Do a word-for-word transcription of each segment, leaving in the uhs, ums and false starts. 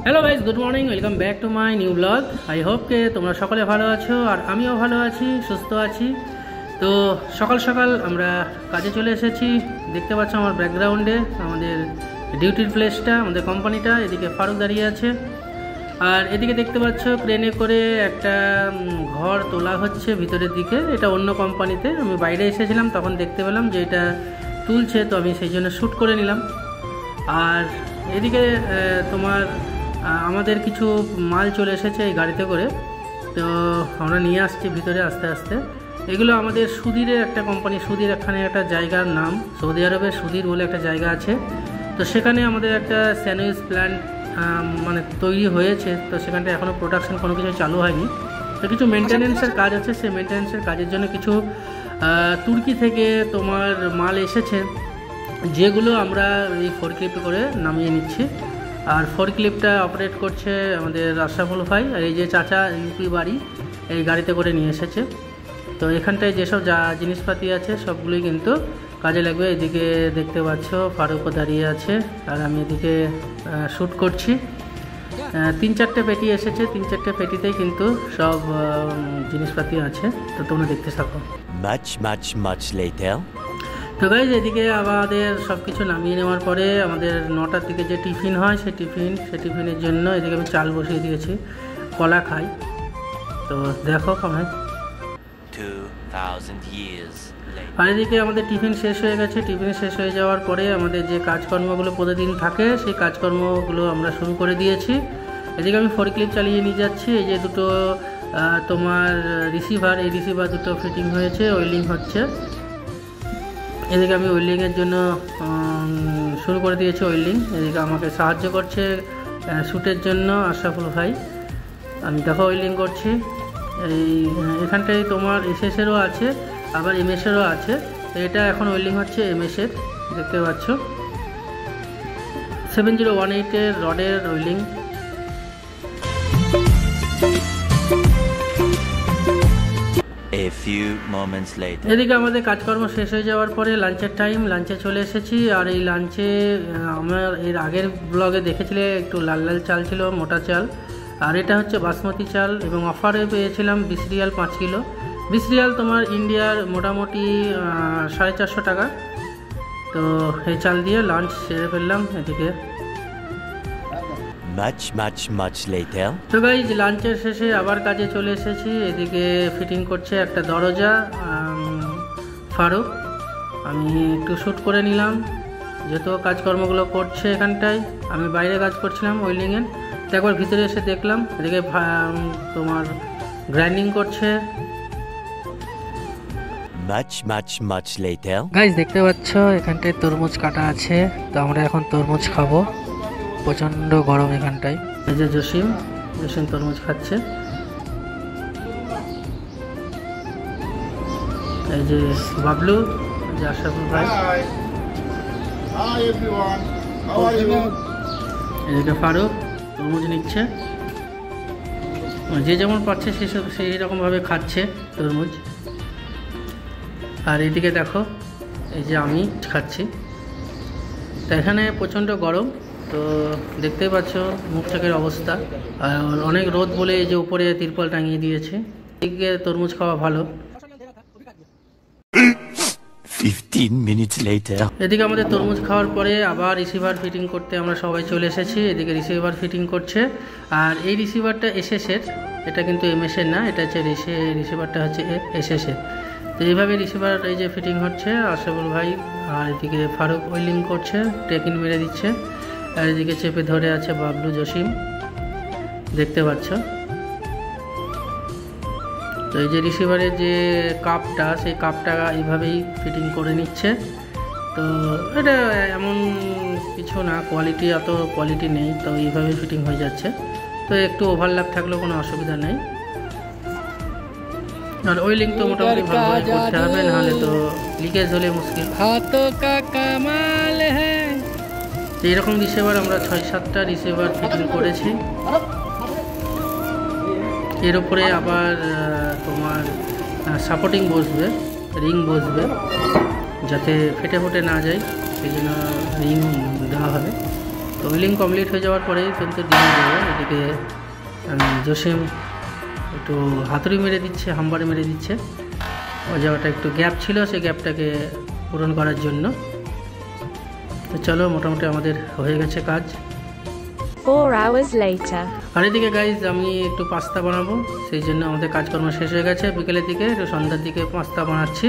Hello guys, good morning, welcome back to my new blog. I hope কে তোমরা সকলে ভালো আছো আর আমিও ভালো আছি, সুস্থ আছি। তো সকাল সকাল আমরা কাজে চলে এসেছি। দেখতে পাচ্ছ আমার ব্যাকগ্রাউন্ডে আমাদের ডিউটির প্লেসটা, আমাদের কোম্পানিটা। এদিকে ফারুক দাঁড়িয়ে আছে আর এদিকে দেখতে পাচ্ছ ক্রেনে করে একটা ঘর তোলা হচ্ছে ভিতরের দিকে। এটা অন্য কোম্পানিতে, আমি বাইরে এসেছিলাম তখন দেখতে পেলাম যে এটা তুলছে, তো আমি সেই জন্য শ্যুট করে নিলাম। আর এদিকে তোমার আমাদের কিছু মাল চলে এসেছে এই গাড়িতে করে, তো আমরা নিয়ে আসছি ভিতরে আস্তে আস্তে। এগুলো আমাদের সুধীরের একটা কোম্পানি, সুধীর এখানে একটা জায়গার নাম, সৌদি আরবে সুধীর বলে একটা জায়গা আছে। তো সেখানে আমাদের একটা স্যান্ডউইচ প্ল্যান্ট মানে তৈরি হয়েছে, তো সেখানটা এখনও প্রোডাকশন কোনো কিছু চালু হয়নি। তো কিছু মেনটেন্যান্সের কাজ আছে, সেই মেনটেন্যান্সের কাজের জন্য কিছু তুর্কি থেকে তোমার মাল এসেছে, যেগুলো আমরা এই ফোরক্লিপে করে নামিয়ে নিচ্ছি। আর ফোরক্লিপটা অপারেট করছে আমাদের আশরাফুল ভাই, আর এই যে চাচা ইউপি বাড়ি এই গাড়িতে করে নিয়ে এসেছে। তো এখানটায় যেসব যা জিনিসপাতি আছে সবগুলোই কিন্তু কাজে লাগবে। এদিকে দেখতে পাচ্ছ ফারুকও দাঁড়িয়ে আছে আর আমি এদিকে শ্যুট করছি। তিন চারটে পেটি এসেছে, তিন চারটে পেটিতেই কিন্তু সব জিনিসপাতি আছে, তো তোমরা দেখতে থাকো। Much, much, much later. তো গাইজ এদিকে আমাদের সব কিছু নামিয়ে নেওয়ার পরে আমাদের নটার দিকে যে টিফিন হয় সেই টিফিন সেই টিফিনের জন্য এদিকে আমি চাল বসিয়ে দিয়েছি, কলা খাই। তো দেখো কেমন। আর এদিকে আমাদের টিফিন শেষ হয়ে গেছে। টিফিন শেষ হয়ে যাওয়ার পরে আমাদের যে কাজকর্মগুলো প্রতিদিন থাকে সেই কাজকর্মগুলো আমরা শুরু করে দিয়েছি। এদিকে আমি ফোরক্লিপ চালিয়ে নিয়ে যাচ্ছি। এই যে দুটো তোমার রিসিভার, এই রিসিভার দুটো ফিটিং হয়েছে, ওয়েল্ডিং হচ্ছে। এদিকে আমি ওয়েল্ডিংয়ের জন্য শুরু করে দিয়েছি ওয়েল্ডিং। এদিকে আমাকে সাহায্য করছে শ্যুটের জন্য আশরাফুল ভাই। আমি দেখো ওয়েল্ডিং করছি। এই এখানটায় তোমার এসএসেরও আছে আবার এমএসেরও আছে। এটা এখন ওয়েল্ডিং হচ্ছে এমএসের, দেখতে পাচ্ছ সেভেন জিরো ওয়ান এইটের রডের welding. A few moments later. এদিকে আমাদের কাজকর্ম শেষ হয়ে যাওয়ার পরে লাঞ্চের টাইম, লাঞ্চে চলে এসেছি। আর এই লাঞ্চে আমার এর আগের ব্লগে দেখেছিলে একটু লাল লাল চাল ছিল, মোটা চাল, আর এটা হচ্ছে বাসমতি চাল এবং অফারে পেয়েছিলাম বিশ রিয়াল পাঁচ কিলো। বিশ রিয়াল তোমার ইন্ডিয়ার মোটামুটি সাড়ে চারশো টাকা। তো এই চাল দিয়ে লাঞ্চ সেরে ফেললাম। এদিকে Much, much, much later. তো গাইজ লাঞ্চের শেষে আবার কাজে চলে এসেছি। এদিকে ফিটিং করছে একটা দরজা ফারুক, আমি একটু শ্যুট করে নিলাম যেহেতু কাজকর্মগুলো করছে এখানটায়। আমি বাইরে কাজ করছিলাম ওয়েল্ডিংয়ের, তো একবার ভিতরে এসে দেখলাম এদিকে তোমার গ্রাইন্ডিং করছে। Much, much, much later. Guys দেখতে পাচ্ছ এখানটায় তরমুজ কাটা আছে, তো আমরা এখন তরমুজ খাবো। প্রচণ্ড গরম এখানটায়। এই যে জসিম, জসিম তরমুজ খাচ্ছে। এই যে বাবলু, এই যে আশরাফুল ভাই, এদিকে ফারুক তরমুজ নিচ্ছে। যে যেমন পাচ্ছে সেসব সেই রকমভাবে খাচ্ছে তরমুজ। আর এদিকে দেখো এই যে আমি খাচ্ছি। তো এখানে প্রচণ্ড গরম, তো দেখতেই পাচ্ছ মুখ চোখের অবস্থা। আর অনেক রোদ বলে এই যে উপরে তিরপল টাঙিয়ে দিয়েছে। এদিকে তরমুজ খাওয়া ভালো। fifteen minutes later. এদিকে আমাদের তরমুজ খাওয়ার পরে আবার রিসিভার ফিটিং করতে আমরা সবাই চলে এসেছি। এদিকে রিসিভার ফিটিং করছে। আর এই রিসিভারটা এসএসের, এটা কিন্তু এমএসের না, এটা হচ্ছে রিসিভারটা হচ্ছে এসএসের। তো এইভাবে রিসিভার এই যে ফিটিং হচ্ছে আশরাফুল ভাই, আর এদিকে ফারুক ওয়েল্ডিং করছে, টেকিন মেরে দিচ্ছে। আর এদিকে চেপে ধরে আছে বাবলু জসিম, দেখতে পাচ্ছ। তো এই যে রিসিভারের যে কাপটা, সেই কাপটা এইভাবেই ফিটিং করে নিচ্ছে। তো এটা এমন কিছু না, কোয়ালিটি অত কোয়ালিটি নেই, তো এইভাবেই ফিটিং হয়ে যাচ্ছে। তো একটু ওভারল্যাপ থাকলেও কোনো অসুবিধা নেই। আর ওয়েল্ডিং তো মোটামুটি ভালোভাবে করতে হবে, নাহলে তো লিকেজ হলে মুশকিল। এইরকম রিসিভার আমরা ছয় সাতটা রিসিভার ফিটিং করেছি। এর উপরে আবার তোমার সাপোর্টিং বসবে, রিং বসবে, যাতে ফেটে ফুটে না যায়, সেই জন্য রিং দেওয়া হবে। তো উইলিং কমপ্লিট হয়ে যাওয়ার পরেই কিন্তু ডিম দেবো। এদিকে জসিম একটু হাতুড়ি মেরে দিচ্ছে, হাম্বারে মেরে দিচ্ছে। ওই জায়গাটা একটু গ্যাপ ছিল, সেই গ্যাপটাকে পূরণ করার জন্য। তো চলো, মোটামুটি আমাদের হয়ে গেছে কাজ। four hours later. আর এদিকে গাইজ আমি একটু পাস্তা বানাবো, সেই জন্য আমাদের কাজকর্ম শেষ হয়ে গেছে। বিকেলের দিকে একটু সন্ধ্যার দিকে পাস্তা বানাচ্ছি।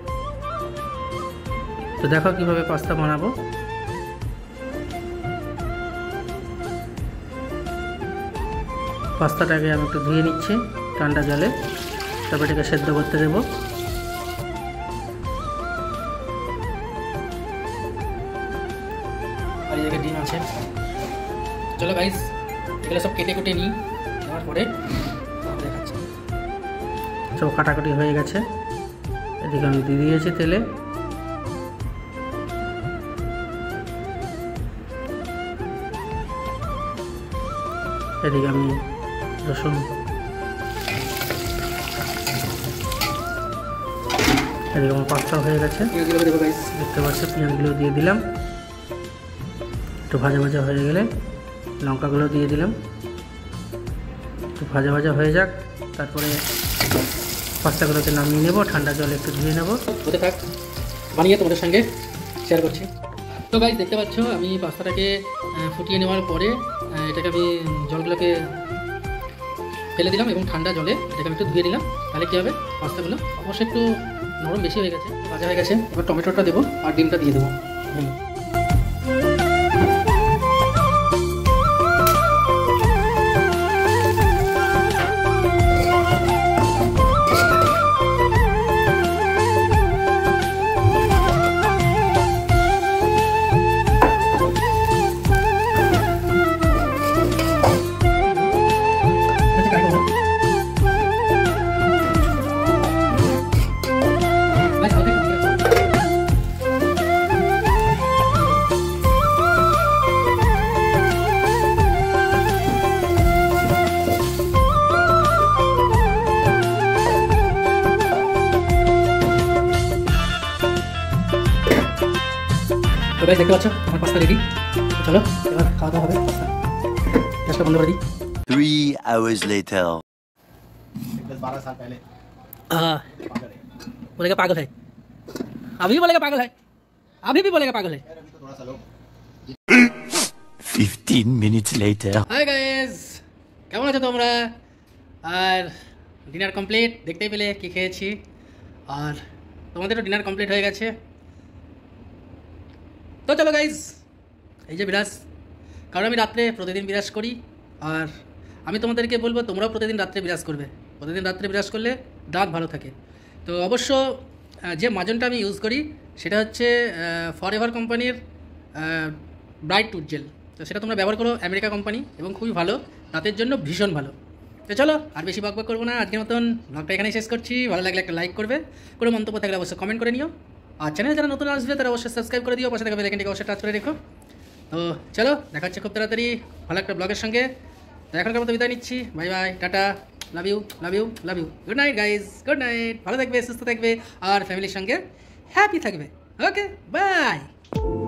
তো দেখো কিভাবে পাস্তা বানাবো। পাস্তাটাকে আমি একটু ধুয়ে নিচ্ছি ঠান্ডা জলে, তারপর এটাকে সেদ্ধ করতে দেবো। আর এই ডিম আছে। চলো গাইস, এগুলো সব কেটে কুটে নিই, নেওয়ার পরে দেখাচ্ছি। সব কাটাকুটি হয়ে গেছে। এদিকে আমি দিয়ে দিয়েছি তেলে। এদিকে আমি রসুন, এদিকে আমার পাস্তা হয়ে গেছে। দেখতে পাচ্ছি পেঁয়াজগুলো দিয়ে দিলাম, একটু ভাজা ভাজা হয়ে গেলে লঙ্কাগুলো দিয়ে দিলাম। একটু ভাজা ভাজা হয়ে যাক, তারপরে পাস্তাগুলোকে নামিয়ে নেব, ঠান্ডা জলে একটু ধুয়ে নেব। হতে থাক, বানিয়ে তোমাদের সঙ্গে শেয়ার করছি। তো গাইস দেখতে পাচ্ছ আমি পাস্তাটাকে ফুটিয়ে নেওয়ার পরে এটাকে আমি জলগুলোকে ফেলে দিলাম এবং ঠান্ডা জলে এটাকে আমি একটু ধুয়ে নিলাম। তাহলে কী হবে, পাস্তাগুলো অবশ্যই একটু নরম বেশি হয়ে গেছে, ভাজা হয়ে গেছে। এবার টমেটোটা দেবো আর ডিমটা দিয়ে দেবো। হুম তো গাইস দেখতে পাচ্ছ আমার পাস্তা রেডি। চলো এবার খাওয়া দাওয়া হবে। পাস্তা গ্যাসটা বন্ধ করে দিই। Three hours later. दस बारह साल पहले हाँ बोलेगा पागल है, अभी भी बोलेगा पागल है, अभी भी बोलेगा पागल है। अभी तो थोड़ा सा लो। Fifteen minutes later. Hi guys, কেমন আছো তোমরা? আর ডিনার কমপ্লিট, দেখতেই পেলে কি খেয়েছি। আর তোমাদেরও ডিনার কমপ্লিট হয়ে গেছে। তো চলো গাইজ, এই যে বিরাজ, কারণ আমি রাত্রে প্রতিদিন বিরাজ করি। আর আমি তোমাদেরকে বলবো তোমরাও প্রতিদিন রাত্রে বিরাজ করবে। প্রতিদিন রাত্রে বিরাজ করলে দাঁত ভালো থাকে। তো অবশ্য যে মাজনটা আমি ইউজ করি সেটা হচ্ছে ফরএভার কোম্পানির ব্রাইট টুথ জেল। তো সেটা তোমরা ব্যবহার করো, আমেরিকা কোম্পানি, এবং খুবই ভালো, দাঁতের জন্য ভীষণ ভালো। তো চলো আর বেশি বকবক করবো না, আজকের মতন ব্লগটা এখানেই শেষ করছি। ভালো লাগলে একটা লাইক করবে, কোনো মন্তব্য থাকলে অবশ্যই কমেন্ট করে নিও। আর চ্যানেলে যারা নতুন আসবে তারা অবশ্যই সাবস্ক্রাইব করে দিও, পাশে থাকা বেল আইকনটিকে অবশ্যই টাচ করে রেখো। তো চলো দেখা হচ্ছে খুব তাড়াতাড়ি ভালো একটা ব্লগের সঙ্গে। তো এখনকার মতো বিদায় নিচ্ছি, bye bye, tata, love you, love you, love you, good night guys, good night. ভালো থাকবে, সুস্থ থাকবে, আর ফ্যামিলির সঙ্গে হ্যাপি থাকবে। Okay, by.